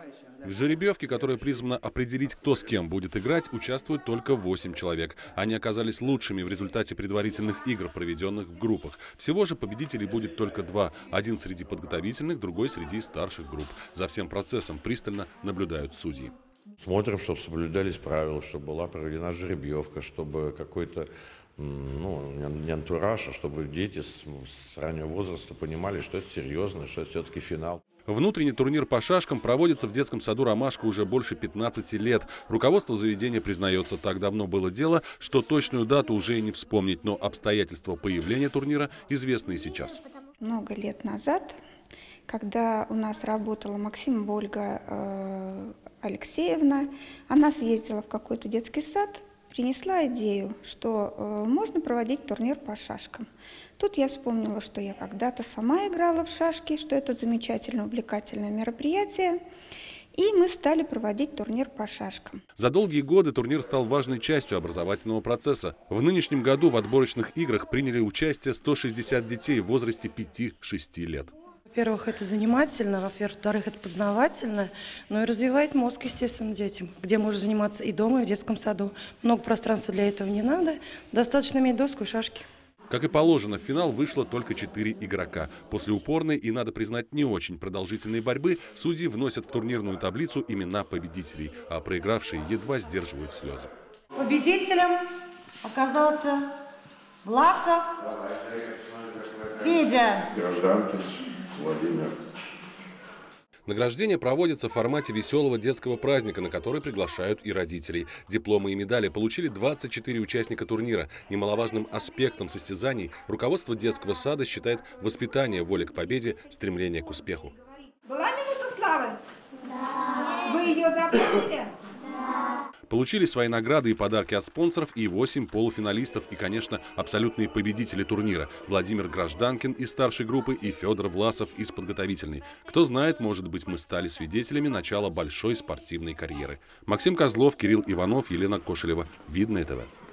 В жеребьевке, которая призвана определить, кто с кем будет играть, участвует только 8 человек. Они оказались лучшими в результате предварительных игр, проведенных в группах. Всего же победителей будет только 2. Один среди подготовительных, другой среди старших групп. За всем процессом пристально наблюдают судьи. Смотрим, чтобы соблюдались правила, чтобы была проведена жеребьевка, чтобы какой-то, не антураж, а чтобы дети с раннего возраста понимали, что это серьезно, что это все-таки финал. Внутренний турнир по шашкам проводится в детском саду «Ромашка» уже больше 15 лет. Руководство заведения признается, так давно было дело, что точную дату уже и не вспомнить, но обстоятельства появления турнира известны и сейчас. Много лет назад, когда у нас работала Максимова Ольга Алексеевна, она съездила в какой-то детский сад, принесла идею, что можно проводить турнир по шашкам. Тут я вспомнила, что я когда-то сама играла в шашки, что это замечательное, увлекательное мероприятие. И мы стали проводить турнир по шашкам. За долгие годы турнир стал важной частью образовательного процесса. В нынешнем году в отборочных играх приняли участие 160 детей в возрасте 5-6 лет. Во-первых, это занимательно, во-вторых, это познавательно, но и развивает мозг, естественно, детям, где можно заниматься и дома, и в детском саду. Много пространства для этого не надо, достаточно иметь доску и шашки. Как и положено, в финал вышло только 4 игрока. После упорной и, надо признать, не очень продолжительной борьбы судьи вносят в турнирную таблицу имена победителей, а проигравшие едва сдерживают слезы. Победителем оказался Власов Федя. Владимир. Награждение проводится в формате веселого детского праздника, на который приглашают и родителей. Дипломы и медали получили 24 участника турнира. Немаловажным аспектом состязаний руководство детского сада считает воспитание воли к победе, стремление к успеху. Была минута славы? Да. Вы ее запомнили? Получили свои награды и подарки от спонсоров и 8 полуфиналистов и, конечно, абсолютные победители турнира. Владимир Гражданкин из старшей группы и Федор Власов из подготовительной. Кто знает, может быть, мы стали свидетелями начала большой спортивной карьеры. Максим Козлов, Кирилл Иванов, Елена Кошелева. Видное ТВ.